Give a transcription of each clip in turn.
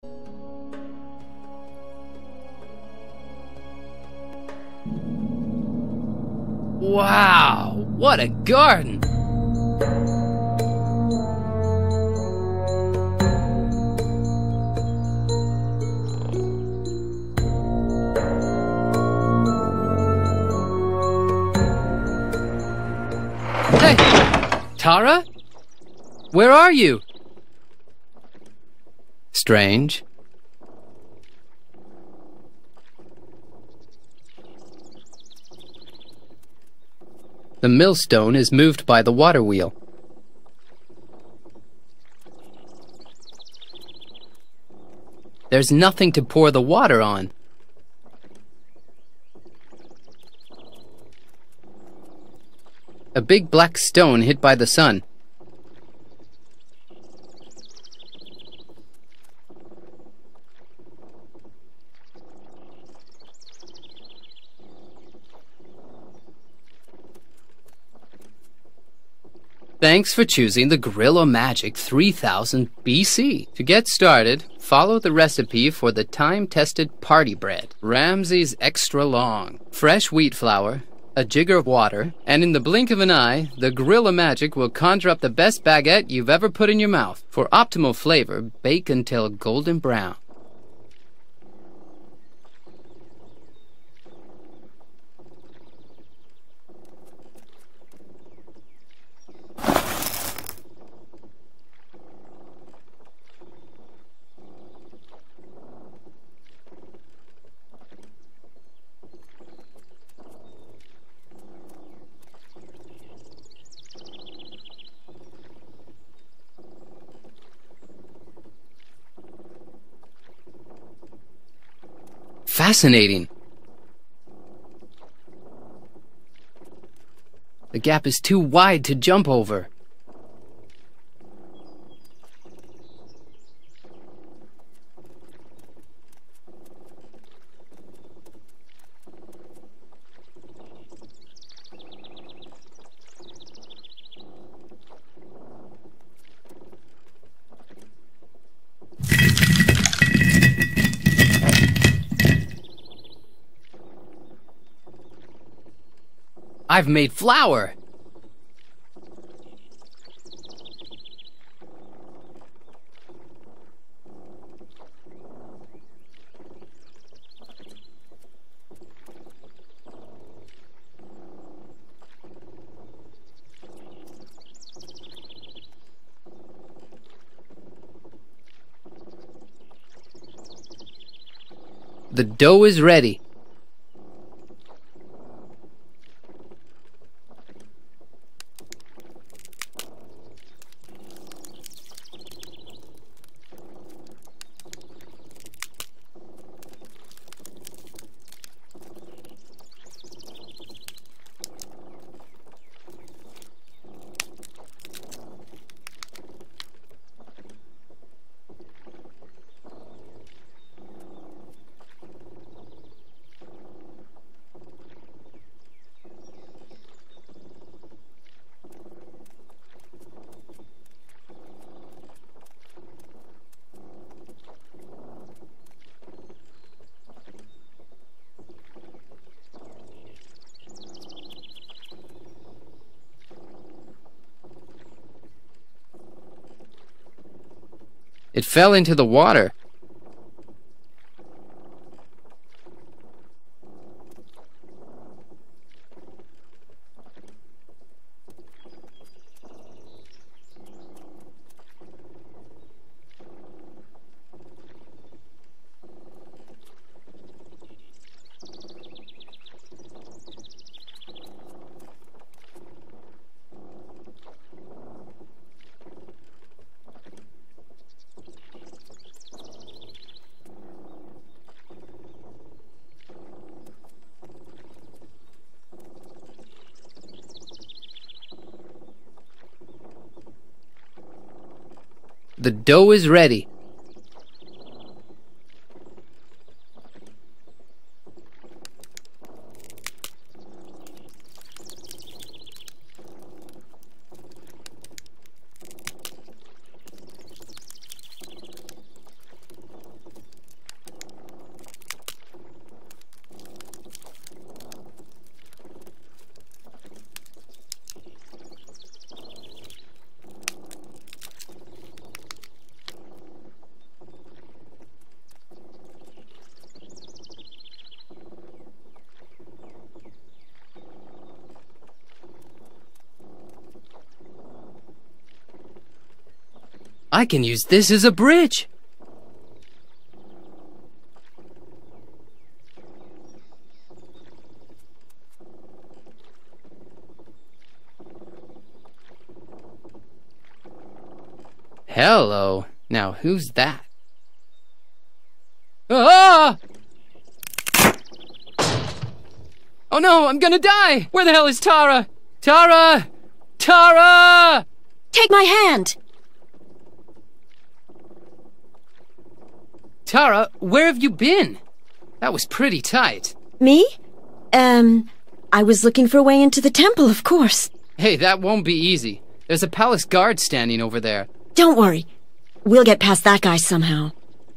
Wow, what a garden! Hey, Tara? Where are you? Strange. The millstone is moved by the water wheel. There's nothing to pour the water on. A big black stone hit by the sun. Thanks for choosing the Gorilla Magic 3000 BC. To get started, follow the recipe for the time-tested party bread. Ramsay's Extra Long. Fresh wheat flour, a jigger of water, and in the blink of an eye, the Gorilla Magic will conjure up the best baguette you've ever put in your mouth. For optimal flavor, bake until golden brown. Fascinating. The gap is too wide to jump over. I've made flour! The dough is ready. It fell into the water. The dough is ready. I can use this as a bridge. Hello. Now who's that? Ah! Oh no, I'm gonna die! Where the hell is Tara? Tara! Tara! Take my hand! Tara, where have you been? That was pretty tight. Me? I was looking for a way into the temple, of course. Hey, that won't be easy. There's a palace guard standing over there. Don't worry. We'll get past that guy somehow.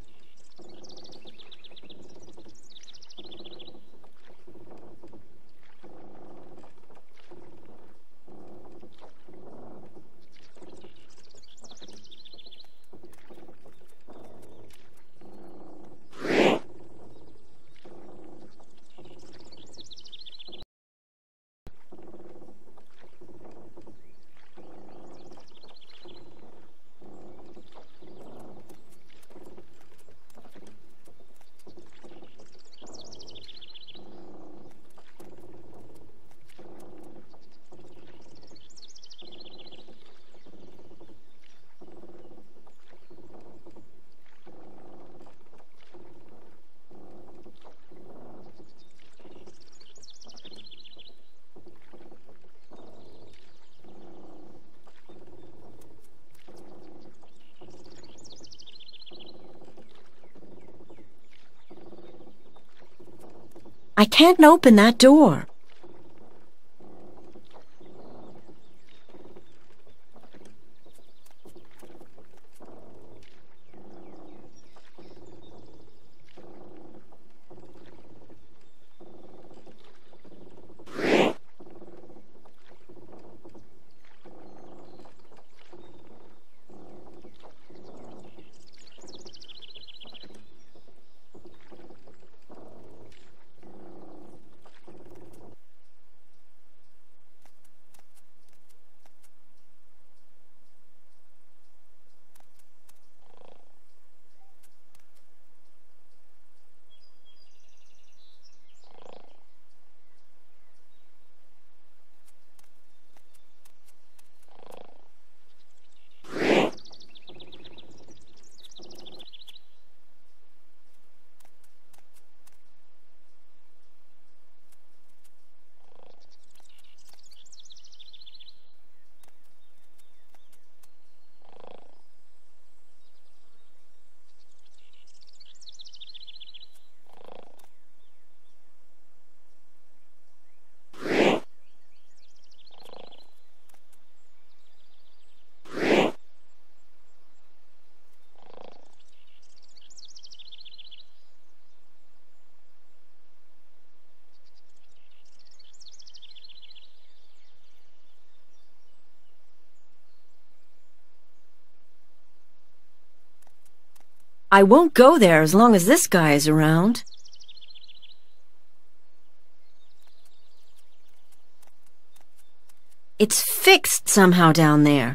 I can't open that door. I won't go there as long as this guy is around. It's fixed somehow down there.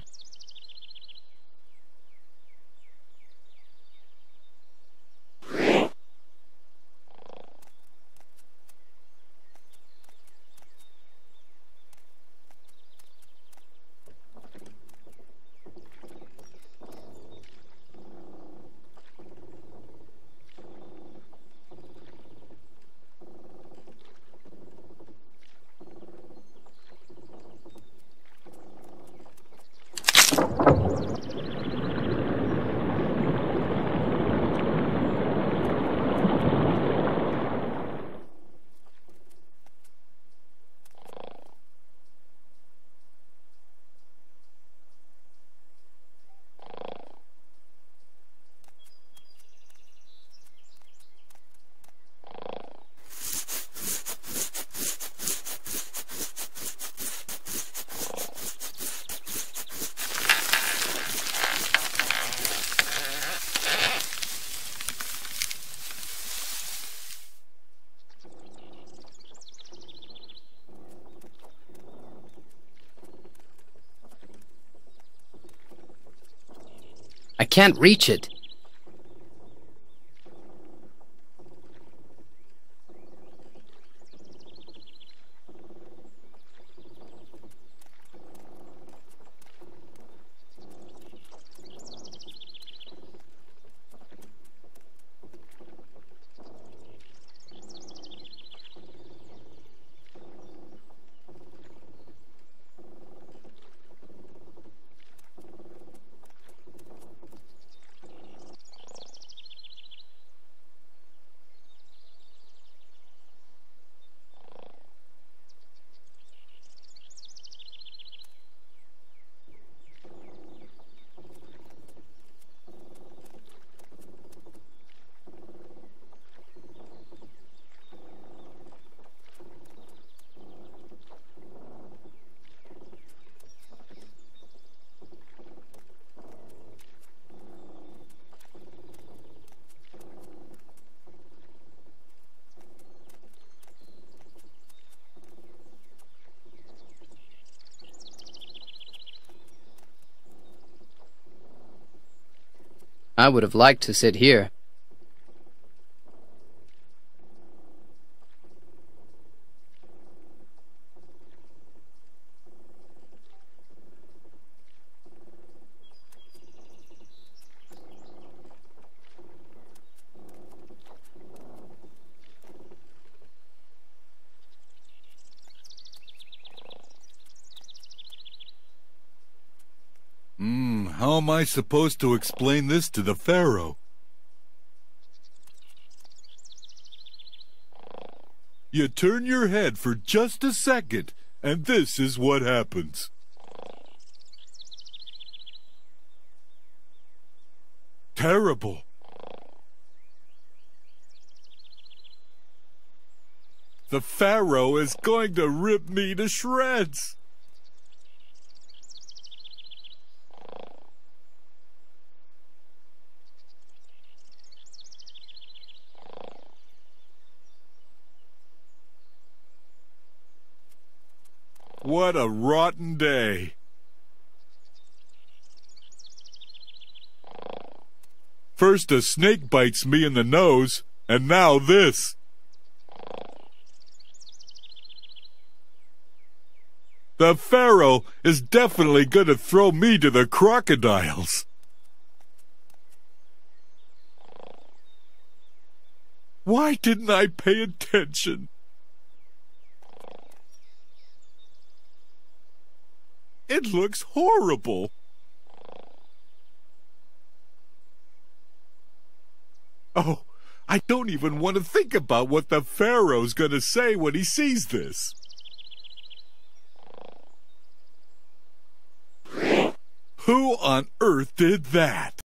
I can't reach it. I would have liked to sit here. How am I supposed to explain this to the Pharaoh? You turn your head for just a second, and this is what happens. Terrible. The Pharaoh is going to rip me to shreds. What a rotten day. First a snake bites me in the nose, and now this. The Pharaoh is definitely going to throw me to the crocodiles. Why didn't I pay attention? It looks horrible. Oh, I don't even want to think about what the Pharaoh's going to say when he sees this. Who on earth did that?